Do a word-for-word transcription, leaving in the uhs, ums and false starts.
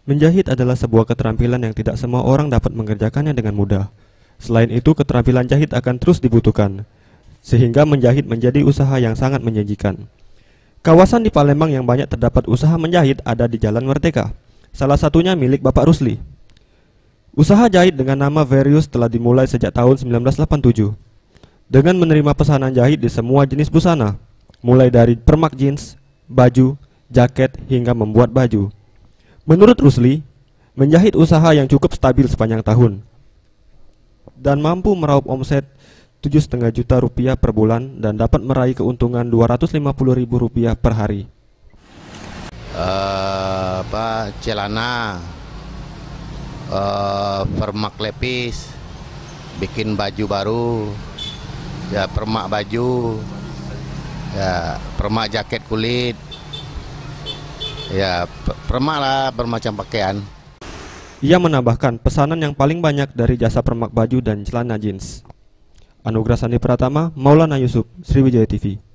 Menjahit adalah sebuah keterampilan yang tidak semua orang dapat mengerjakannya dengan mudah. Selain itu, keterampilan jahit akan terus dibutuhkan, sehingga menjahit menjadi usaha yang sangat menjanjikan. Kawasan di Palembang yang banyak terdapat usaha menjahit ada di Jalan Merdeka. Salah satunya milik Bapak Rusli. Usaha jahit dengan nama Verius telah dimulai sejak tahun seribu sembilan ratus delapan puluh tujuh. Dengan menerima pesanan jahit di semua jenis busana, mulai dari permak jeans, baju, jaket, hingga membuat baju. Menurut Rusli, menjahit usaha yang cukup stabil sepanjang tahun dan mampu meraup omset tujuh koma lima juta rupiah per bulan dan dapat meraih keuntungan dua ratus lima puluh ribu rupiah per hari. Uh, apa celana, uh, permak lepis, bikin baju baru, ya permak baju, ya permak jaket kulit, ya permak lah bermacam pakaian. Ia menambahkan pesanan yang paling banyak dari jasa permak baju dan celana jeans. Anugrah Sandi Pratama, Maulana Yusuf, Sriwijaya T V.